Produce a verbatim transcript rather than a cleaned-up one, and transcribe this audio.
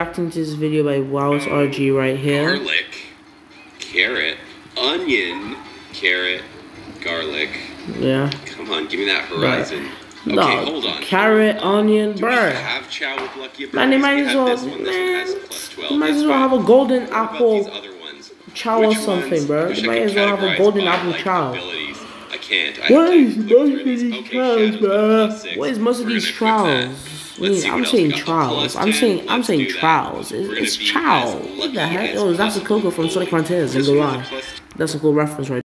Reacting to this video by Wallace R G right here. Garlic, carrot, onion, carrot, garlic. Yeah. Come on, give me that horizon. No, okay, hold on. Carrot, onion, Do we bird. have chow with lucky Man, they might we as have well, this one. This one man, has a plus twelve. you might That's as well fine. have a golden What about apple these other ones? chow Which or something, ones bro. wish You I might could as well have a categorize golden by, apple like, chow. abilities? I can't. I What have to is click most through of these. these Okay, trials, Shadow's got bro? plus six. What is most of We're these gonna quit that. trials? Let's Wait, see I'm what else saying we got. The trials. plus I'm ten, saying I'm let's saying do that. trials. We're It's, gonna it's be trial. as What the lucky heck? as Oh, that's a possible. Coco from Sonic Frontiers. This Ain't gonna one lie. has a plus That's a cool reference right